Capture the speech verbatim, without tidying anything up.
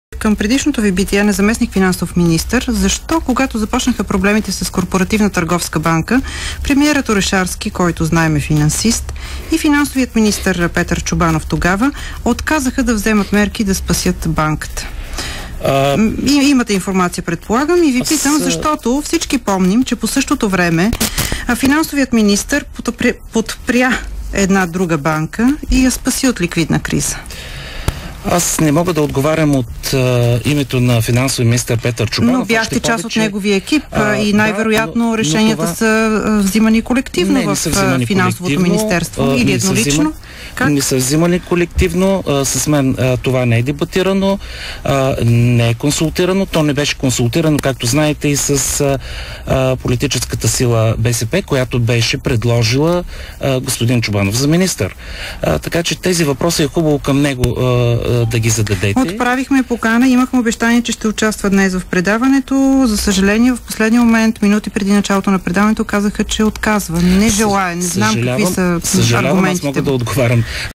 Към предишното ви битие на заместник финансов министър, защо, когато започнаха проблемите с Корпоративна търговска банка, премиерът Орешарски, който знаем е финансист, и финансовият министър Петър Чобанов тогава отказаха да вземат мерки да спасят банката? А... И, имате информация, предполагам, и ви питам, аз... защото всички помним, че по същото време финансовият министър подпря, подпря една друга банка и я спаси от ликвидна криза. Аз не мога да отговарям от а, името на финансовия министър Петър Чобанов. Но бяхте част повече... от неговия екип а, и най-вероятно да, но, решенията но това... са взимани колективно не, не в финансовото колективно, министерство а, или еднолично. Как? Не са взимани колективно. А, с мен а, това не е дебатирано, а, не е консултирано. То не беше консултирано, както знаете, и с а, а, политическата сила БСП, която беше предложила а, господин Чобанов за министър. А, така че тези въпроси е хубаво към него а, да ги зададете. Отправихме покана, имахме обещание, че ще участва днес в предаването. За съжаление, в последния момент, минути преди началото на предаването, казаха, че отказва. Не желая, не знам какви са аргументите. Съжалявам, аз мога да отговарям